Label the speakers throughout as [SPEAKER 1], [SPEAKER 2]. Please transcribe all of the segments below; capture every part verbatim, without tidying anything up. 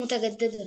[SPEAKER 1] متجددة.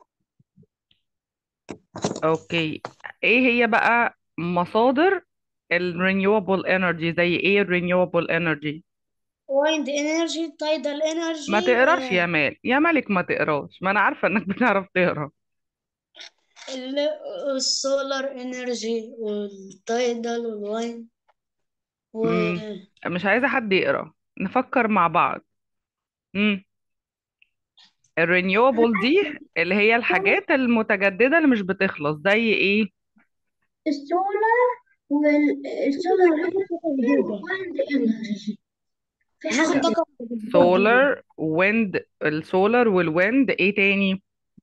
[SPEAKER 2] اوكي. ايه هي بقى مصادر ال renewable energy؟ زي ايه ال renewable energy؟
[SPEAKER 1] wind energy, tidal
[SPEAKER 2] ما
[SPEAKER 1] energy.
[SPEAKER 2] تقراش
[SPEAKER 1] آه،
[SPEAKER 2] يا مال يا مالك، ما تقراش، ما انا عارفة انك بتعرف تقرا.
[SPEAKER 1] ال- السولار انرجي والتايدال والوايند
[SPEAKER 2] امم
[SPEAKER 1] و
[SPEAKER 2] مش عايزة حد يقرا، نفكر مع بعض. امم ال renewable دي اللي هي الحاجات المتجددة اللي مش بتخلص، زي ايه؟
[SPEAKER 1] السولار والسولار وايند انرجي. في هاخد طاقة متجددة.
[SPEAKER 2] سولار ويند، السولار والويند، ايه تاني؟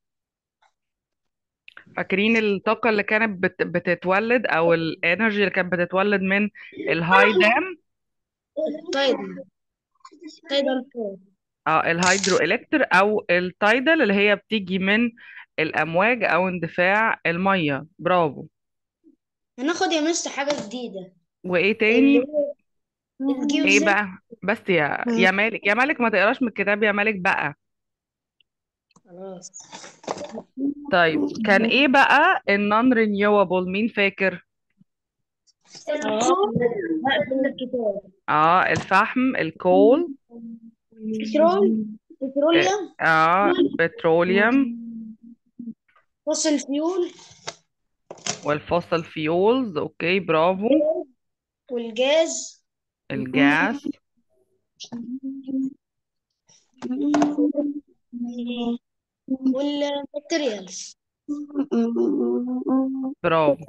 [SPEAKER 2] فاكرين الطاقة اللي كانت بت... بتتولد، او الانرجي اللي كانت بتتولد من الهاي دام؟
[SPEAKER 1] التايدال تايدال فور.
[SPEAKER 2] اه، الهيدرو الكتر او التايدل اللي هي بتيجي من الامواج او اندفاع المية. برافو.
[SPEAKER 1] هناخد يا مستر حاجة جديدة،
[SPEAKER 2] وايه
[SPEAKER 1] اللي
[SPEAKER 2] تاني؟
[SPEAKER 1] هو
[SPEAKER 2] ايه
[SPEAKER 1] الجيوزيت.
[SPEAKER 2] بقى؟ بس يا يا مالك يا مالك، ما تقراش من الكتاب يا مالك بقى.
[SPEAKER 1] خلاص.
[SPEAKER 2] طيب، كان ايه بقى النون رينيوبل؟ مين فاكر؟
[SPEAKER 1] اه، هقفل الكتاب.
[SPEAKER 2] اه، الفحم، الكول.
[SPEAKER 1] بترول،
[SPEAKER 2] اه،
[SPEAKER 1] بتروليوم،
[SPEAKER 2] آه، بتروليوم
[SPEAKER 1] فوسيل فيول،
[SPEAKER 2] والفوسل فيولز. اوكي، برافو.
[SPEAKER 1] والجاز
[SPEAKER 2] الجاس.
[SPEAKER 1] والماتيريالز.
[SPEAKER 2] برافو.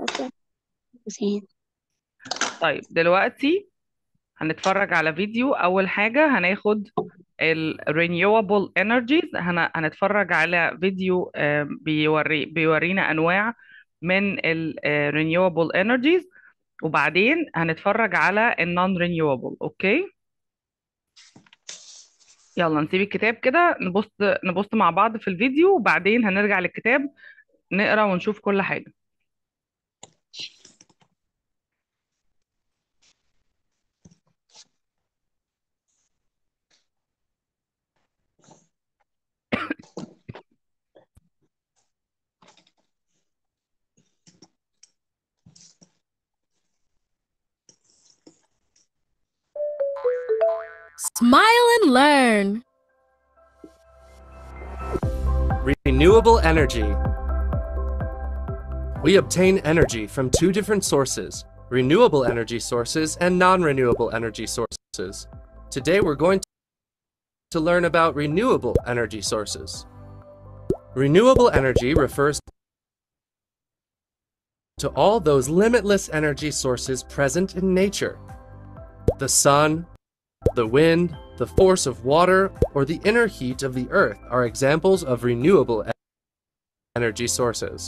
[SPEAKER 2] طيب دلوقتي هنتفرج على فيديو. أول حاجة هناخد ال renewable energies. هن... هنتفرج على فيديو آم، بيوري بيورينا أنواع من ال آه، renewable energies، وبعدين هنتفرج على ال non renewable. أوكي، يلا نسيب الكتاب كده، نبص نبص مع بعض في الفيديو، وبعدين هنرجع للكتاب نقرأ ونشوف كل حاجة.
[SPEAKER 3] Smile and learn.
[SPEAKER 4] Renewable energy. We obtain energy from two different sources, renewable energy sources and non-renewable energy sources. Today we're going to learn about renewable energy sources. Renewable energy refers to all those limitless energy sources present in nature. The sun, the wind, the force of water, or the inner heat of the earth are examples of renewable energy sources.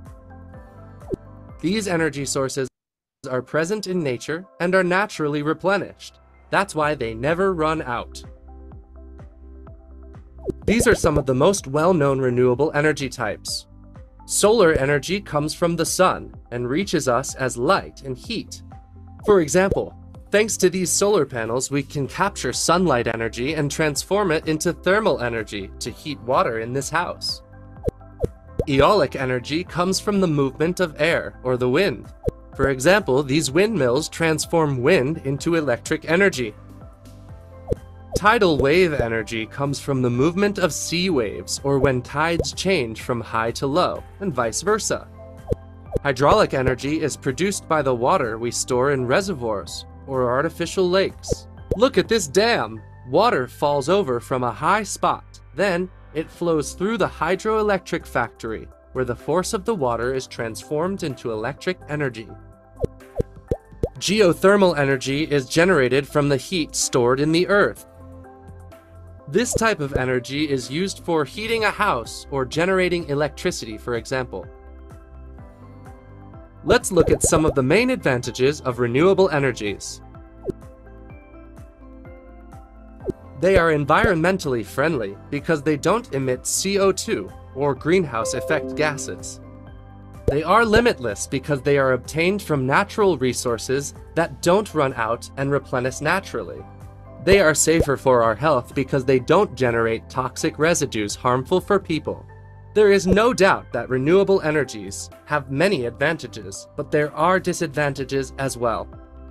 [SPEAKER 4] These energy sources are present in nature and are naturally replenished. That's why they never run out. These are some of the most well-known renewable energy types. Solar energy comes from the sun and reaches us as light and heat. For example, thanks to these solar panels, we can capture sunlight energy and transform it into thermal energy to heat water in this house. Eolic energy comes from the movement of air or the wind. For example, these windmills transform wind into electric energy. Tidal wave energy comes from the movement of sea waves or when tides change from high to low, and vice versa. Hydraulic energy is produced by the water we store in reservoirs or artificial lakes. Look at this dam! Water falls over from a high spot. Then, it flows through the hydroelectric factory, where the force of the water is transformed into electric energy. Geothermal energy is generated from the heat stored in the earth. This type of energy is used for heating a house or generating electricity, for example. Let's look at some of the main advantages of renewable energies. They are environmentally friendly because they don't emit C O two or greenhouse effect gases. They are limitless because they are obtained from natural resources that don't run out and replenish naturally. They are safer for our health because they don't generate toxic residues harmful for people. There is no doubt that renewable energies have many advantages, but there are disadvantages as well.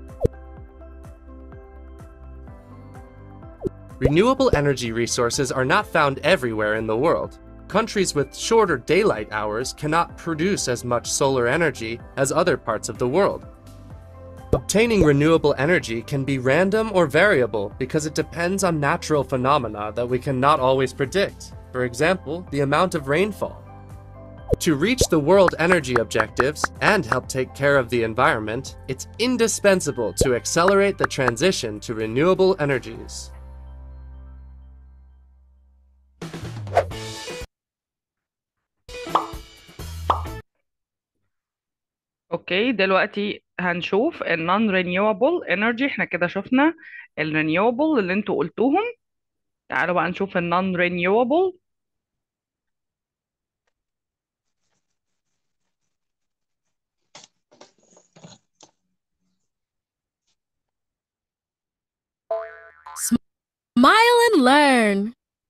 [SPEAKER 4] Renewable energy resources are not found everywhere in the world. Countries with shorter daylight hours cannot produce as much solar energy as other parts of the world. Obtaining renewable energy can be random or variable because it depends on natural phenomena that we cannot always predict. For example, the amount of rainfall. To reach the world energy objectives and help take care of the environment, it's indispensable to accelerate the transition to renewable energies.
[SPEAKER 2] اوكي دلوقتي هنشوف ال non renewable energy. احنا كده شفنا ال renewable اللي انتوا قلتوهم. تعالوا بقى نشوف ال non renewable.
[SPEAKER 3] Smile and learn.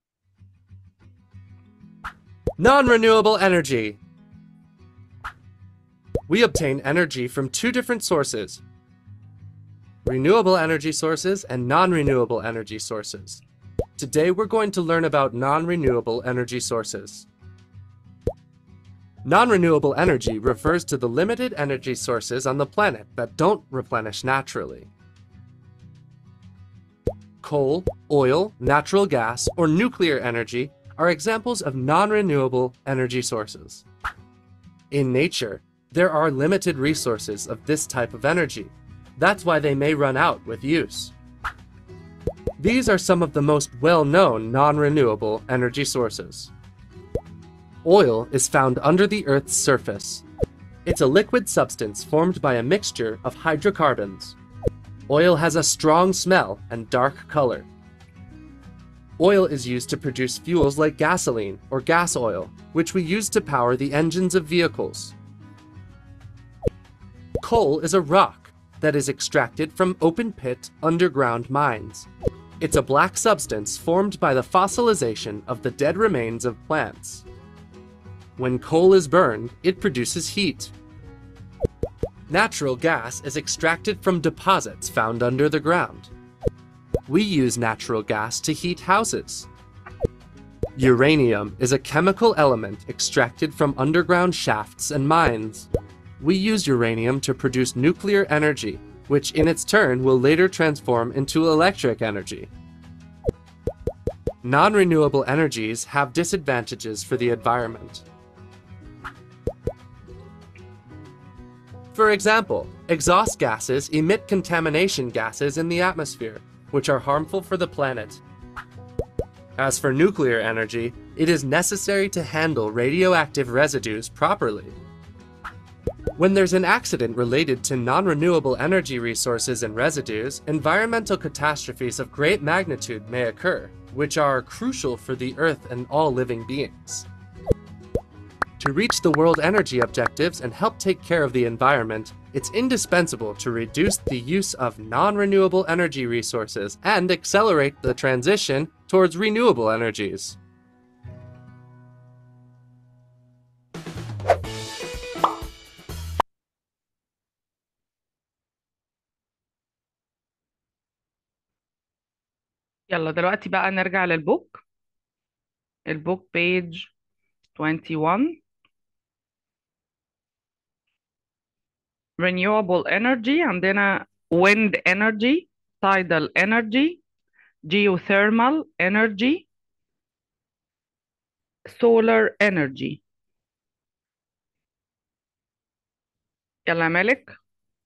[SPEAKER 4] Non-renewable energy. We obtain energy from two different sources: renewable energy sources and non-renewable energy sources. Today we're going to learn about non-renewable energy sources. Non-renewable energy refers to the limited energy sources on the planet that don't replenish naturally. Coal, oil, natural gas, or nuclear energy are examples of non-renewable energy sources. In nature, there are limited resources of this type of energy. That's why they may run out with use. These are some of the most well-known non-renewable energy sources. Oil is found under the Earth's surface. It's a liquid substance formed by a mixture of hydrocarbons. Oil has a strong smell and dark color. Oil is used to produce fuels like gasoline or gas oil, which we use to power the engines of vehicles. Coal is a rock that is extracted from open-pit underground mines. It's a black substance formed by the fossilization of the dead remains of plants. When coal is burned, it produces heat. Natural gas is extracted from deposits found under the ground. We use natural gas to heat houses. Uranium is a chemical element extracted from underground shafts and mines. We use uranium to produce nuclear energy, which in its turn will later transform into electric energy. Non-renewable energies have disadvantages for the environment. For example, exhaust gases emit contamination gases in the atmosphere, which are harmful for the planet. As for nuclear energy, it is necessary to handle radioactive residues properly. When there's an accident related to non-renewable energy resources and residues, environmental catastrophes of great magnitude may occur, which are crucial for the Earth and all living beings. To reach the world energy objectives and help take care of the environment, it's indispensable to reduce the use of non-renewable energy resources and accelerate the transition towards renewable energies.
[SPEAKER 2] يلا دلوقتي بقى نرجع للبوك. البوك page twenty-one. renewable energy عندنا wind energy, tidal energy, geothermal energy, solar energy. يلا يا مالك.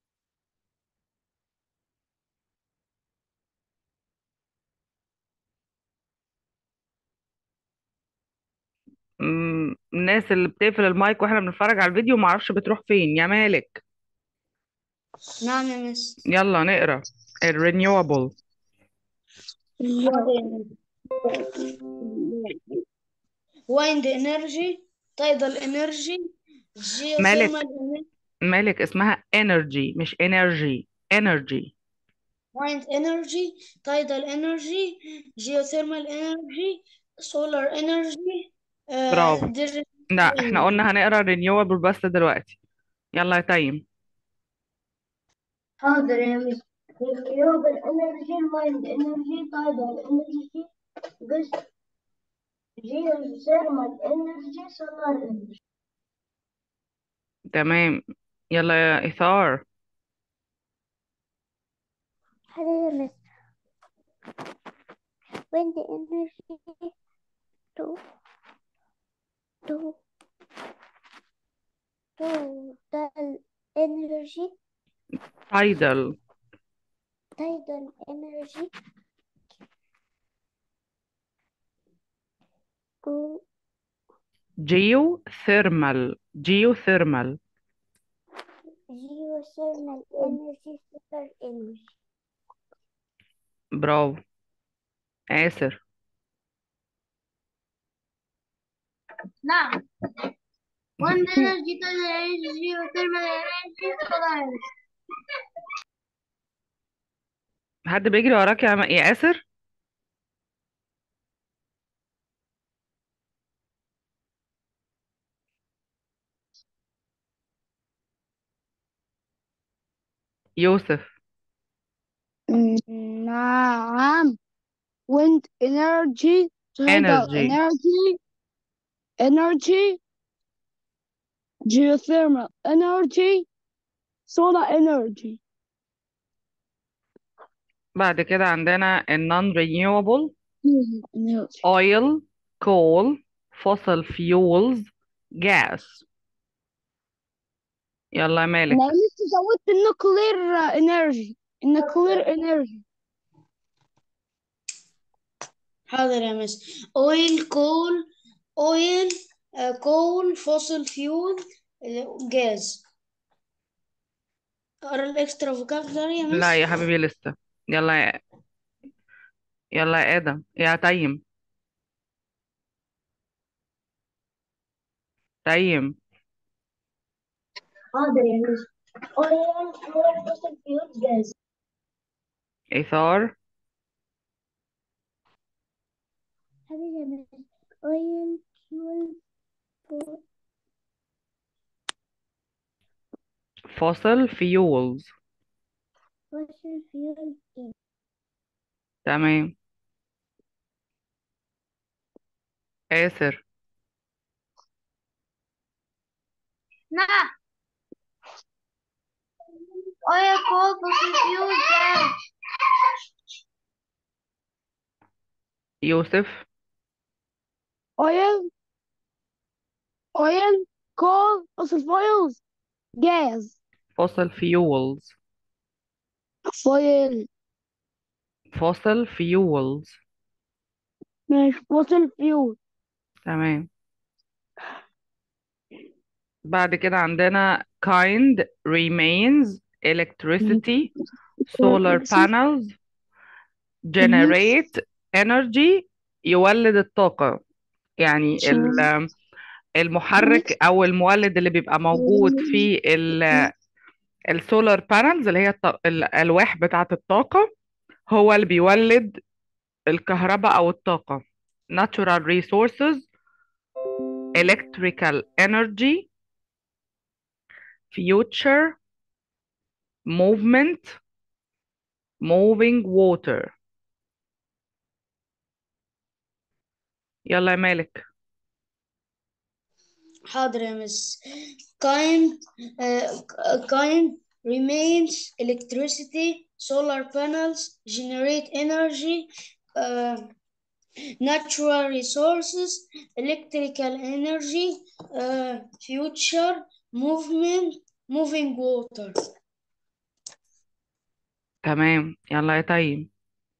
[SPEAKER 2] مم، الناس اللي بتقفل المايك واحنا بنتفرج على الفيديو معرفش بتروح فين يا مالك.
[SPEAKER 1] نعم يا مس.
[SPEAKER 2] يلا نقرا ال renewable.
[SPEAKER 1] wind energy, tidal energy,
[SPEAKER 2] مالك
[SPEAKER 1] geothermal energy.
[SPEAKER 2] مالك اسمها energy مش energy. energy.
[SPEAKER 1] wind energy, tidal energy, geothermal energy, solar energy,
[SPEAKER 2] برافو.
[SPEAKER 1] uh, digital
[SPEAKER 2] لا احنا
[SPEAKER 1] energy.
[SPEAKER 2] قلنا هنقرا renewable بس دلوقتي. يلا يا تيم.
[SPEAKER 1] حاضر يا مس. renewable energy, wind energy, tidal energy, بس geothermal energy, solar energy.
[SPEAKER 2] تمام. يلا يا إيثار.
[SPEAKER 5] حاضر يا مس. wind energy to to total energy,
[SPEAKER 2] tidal.
[SPEAKER 5] tidal energy to
[SPEAKER 2] geothermal. geothermal.
[SPEAKER 5] geothermal energy, solar energy.
[SPEAKER 2] برافو. آسر.
[SPEAKER 1] نعم. wind energy, tidal energy, geothermal energy, solar energy.
[SPEAKER 2] حد بيجري وراك يا م- يا آسر؟ يوسف.
[SPEAKER 6] نعم. wind energy, tidal
[SPEAKER 2] energy.
[SPEAKER 6] energy, energy, geothermal energy, solar energy.
[SPEAKER 2] بعد كده عندنا ال non renewable
[SPEAKER 6] energy.
[SPEAKER 2] oil, coal, fossil fuels, gas. يلا يا مالك.
[SPEAKER 6] أنا لسه زودت النوكلير انرجي النوكلير انرجي
[SPEAKER 1] حاضر يا مس. oil, coal, oil, uh, coal, fossil fuel, uh, gas. اقرا الاكسترا فوكابلري يا مس.
[SPEAKER 2] لا يا حبيبي لسه. يلا يا يلا يا آدم يا تيم. تيم.
[SPEAKER 1] حاضر يا مس. oil, coal, fossil fuel, gas.
[SPEAKER 2] إيثار.
[SPEAKER 5] حاضر يا مس. oil, fuel, fo-
[SPEAKER 2] fossil fuels.
[SPEAKER 5] fossil fuel, gas.
[SPEAKER 2] تمام. آسر.
[SPEAKER 1] نعم. oil, coal, fossil fuel, gas.
[SPEAKER 2] يوسف.
[SPEAKER 6] oil oil coal fossil fuels gas
[SPEAKER 2] fossil fuels.
[SPEAKER 6] foil
[SPEAKER 2] fossil fuels.
[SPEAKER 6] ماشي fossil fuel
[SPEAKER 2] تمام. بعد كده عندنا kind remains electricity solar panels generate energy يولد الطاقة. يعني ال- المحرك أو المولد اللي بيبقى موجود في السولار بانلز اللي هي الط- الألواح بتاعة الطاقة هو اللي بيولد الكهرباء أو الطاقة. natural resources electrical energy future movement moving water. يلا يا مالك.
[SPEAKER 1] حاضر يا مس. kind uh, kind remains electricity, solar panels generate energy, uh, natural resources, electrical energy, uh, future, movement, moving water.
[SPEAKER 2] تمام. يلا يا تيم.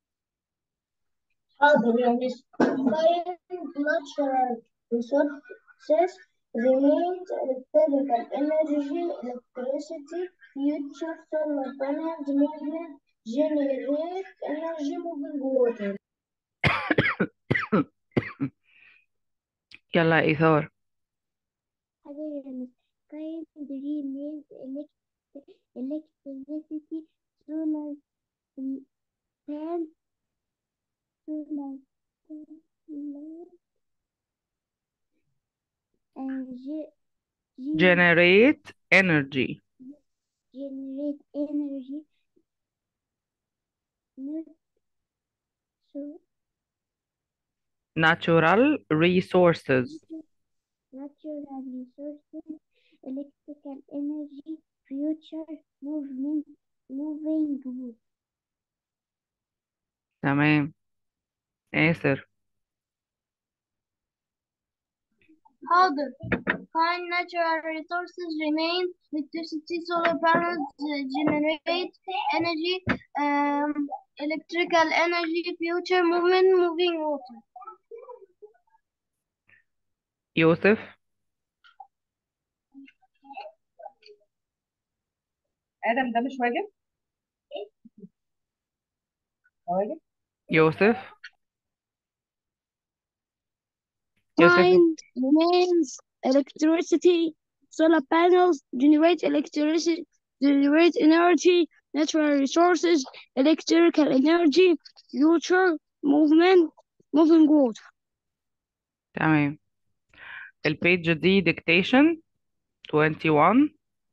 [SPEAKER 1] حاضر يا مس. Current natural resources remains electrical energy, electricity, future solar panels, movement, generate energy, moving water.
[SPEAKER 2] يلا يا إيثار.
[SPEAKER 5] حاضر يا مس. kind remains elect- electricity, solar can and ge- ge-
[SPEAKER 2] generate energy
[SPEAKER 5] generate energy. Not so
[SPEAKER 2] natural resources
[SPEAKER 5] natural resources, electrical energy, future movement, moving wood.
[SPEAKER 2] تمام. آسر.
[SPEAKER 1] حاضر. Find natural resources remain. Electricity, solar panels uh, generate energy. Um, electrical energy, future movement, moving water.
[SPEAKER 2] يوسف.
[SPEAKER 7] آدم ده مش واجب؟ ده واجب؟
[SPEAKER 2] يوسف. يوسف.
[SPEAKER 6] Find remains electricity, solar panels generate electricity, generate energy, natural resources, electrical energy, future movement, moving water.
[SPEAKER 2] تمام. البيج دي dictation واحد وعشرين.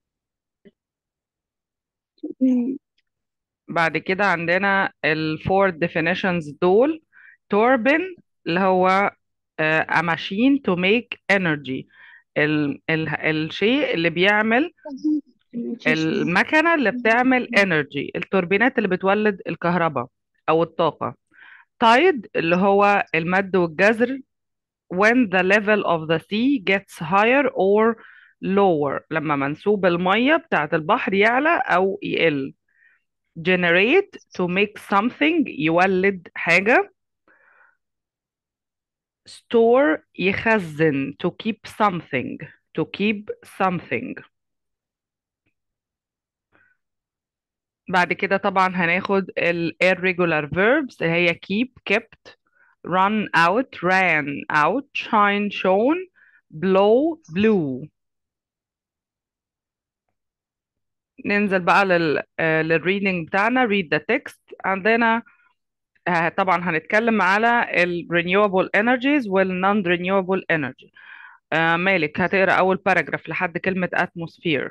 [SPEAKER 2] بعد كده عندنا ال four definitions دول. turbine اللي هو آه، a machine to make energy. ال ال الشيء اللي بيعمل المكنة اللي بتعمل energy، التوربينات اللي بتولد الكهرباء أو الطاقة. tide اللي هو المد والجزر when the level of the sea gets higher or lower، لما منسوب المية بتاعت البحر يعلى أو يقل. generate to make something يولد حاجة. store يخزن to keep something to keep something. بعد كده طبعا هناخد ال irregular verbs اللي هي keep kept, run out ran out, shine shone, blow blew. ننزل بقى لل آه، للreading بتاعنا. read the text. عندنا آه، طبعا هنتكلم على ال renewable energies وال non renewable energy. آه، مالك هتقرا اول باراجراف لحد كلمة atmosphere.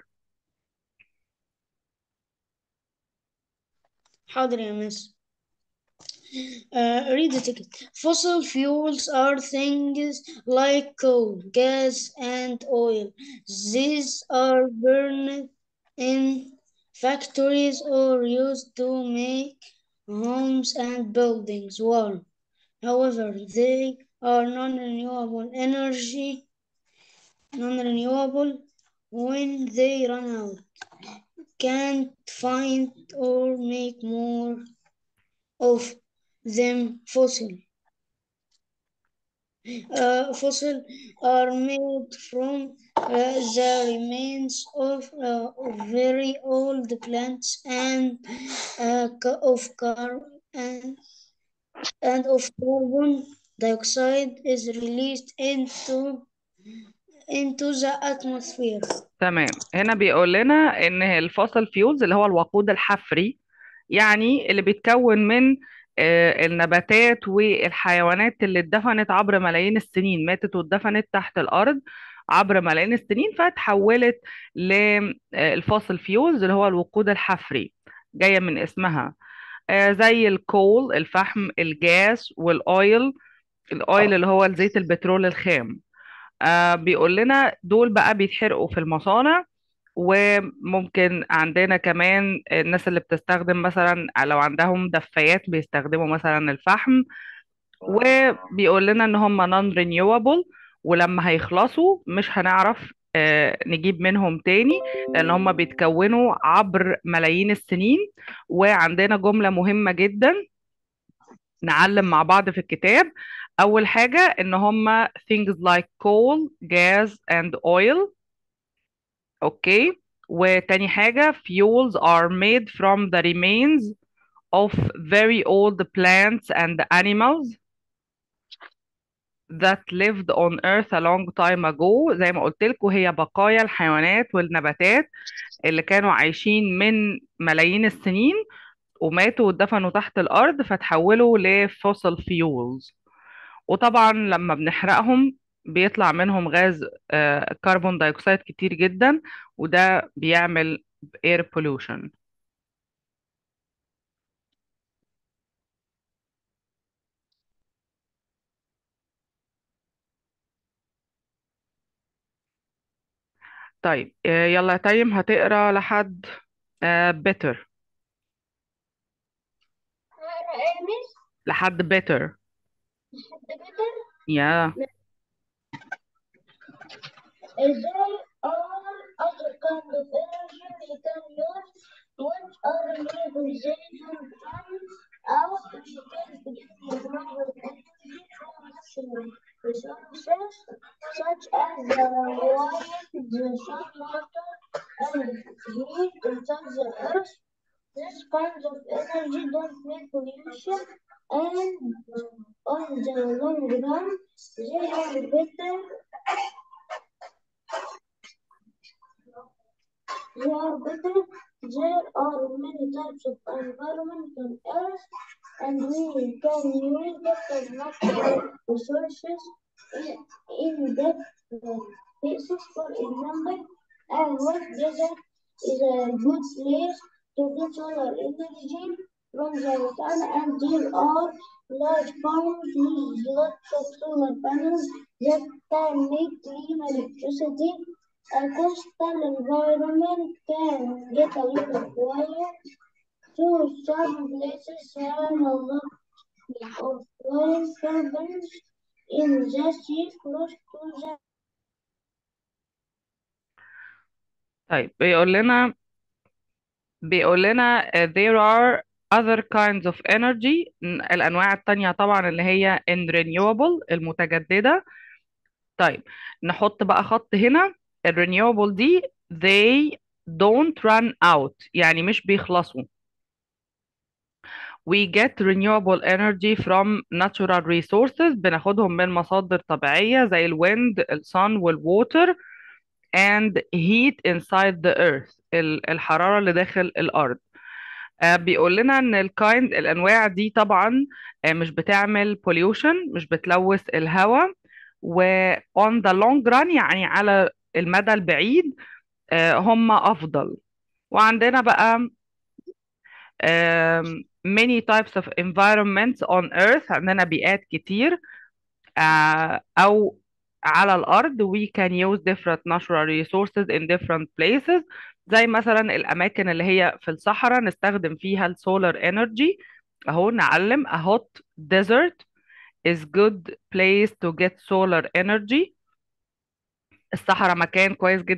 [SPEAKER 8] حاضر يا مس. Uh, read the ticket. Fossil fuels are things like coal, gas, and oil. These are burned in factories or used to make homes and buildings warm. However, they are non-renewable energy, non-renewable when they run out. Can't find or make more of them fossil. Uh, fossil are made from uh, the remains of, uh, of very old plants and uh, ca- of car and, and of carbon dioxide is released into into the atmosphere.
[SPEAKER 2] تمام. هنا بيقول لنا ان الفossil fuels اللي هو الوقود الحفري، يعني اللي بيتكون من آه، النباتات والحيوانات اللي اتدفنت عبر ملايين السنين، ماتت واتدفنت تحت الأرض عبر ملايين السنين فتحولت للفوسل فيولز اللي هو الوقود الحفري، جاية من اسمها. آه، زي الكول الفحم، الجاز والاويل. الاويل اللي هو زيت البترول الخام. آه، بيقول لنا دول بقى بيتحرقوا في المصانع، وممكن عندنا كمان الناس اللي بتستخدم مثلا لو عندهم دفايات بيستخدموا مثلا الفحم. وبيقول لنا ان هم non renewable، ولما هيخلصوا مش هنعرف آه، نجيب منهم تاني، لان هم بيتكونوا عبر ملايين السنين. وعندنا جملة مهمة جدا نعلم مع بعض في الكتاب. اول حاجة ان هم things like coal, gas and oil. اوكي. وتاني حاجة fuels are made from the remains of very old plants and animals that lived on earth a long time ago. زي ما قلت لكم هي بقايا الحيوانات والنباتات اللي كانوا عايشين من ملايين السنين وماتوا واتدفنوا تحت الأرض فتحولوا لفوسل فيولز. وطبعا لما بنحرقهم بيطلع منهم غاز آه، كربون دايوكسيد كتير جدا، وده بيعمل air pollution. طيب آه، يلا يا تيم هتقرا لحد آه، better.
[SPEAKER 1] هقرا ايه مس؟
[SPEAKER 2] لحد better.
[SPEAKER 1] لحد كده.
[SPEAKER 2] يا
[SPEAKER 1] There are other kinds of energy we can use, which are represented from out we can get renewable energy from natural resources such as the wind, the sun, water, and heat inside the earth. These kinds of energy don't make pollution, and on the long run, they are better. They are better. There are many types of environment on Earth, and we can use different natural resources in, in different places. For example, a hot desert is a good place to get solar energy from the sun, and there are large farms with lots of solar panels that can make clean electricity. A coastal environment can get a little quiet, so some places have a lot of fluorocarbons in the sea close to the.
[SPEAKER 2] طيب بيقول لنا بيقول لنا uh, there are other kinds of energy. ن- الأنواع التانية طبعا اللي هي in renewable المتجددة. طيب نحط بقى خط هنا. ال renewable دي they don't run out، يعني مش بيخلصوا. we get renewable energy from natural resources، بناخدهم من مصادر طبيعية زي الويند، الصن والووتر، and heat inside the earth، ال- الحرارة اللي داخل الأرض. آه، بيقول لنا ان الكايند الانواع دي طبعا آه، مش بتعمل pollution، مش بتلوث الهواء، و on the long run يعني على المدى البعيد آه، هم افضل. وعندنا بقى آم، many types of environments on earth، عندنا بيئات كتير آه، او على الارض we can use different natural resources in different places. زي مثلا الاماكن اللي هي في الصحراء نستخدم فيها السولار انرجي. اهو نعلم a hot desert is good place to get solar energy. الصحراء مكان كويس جدا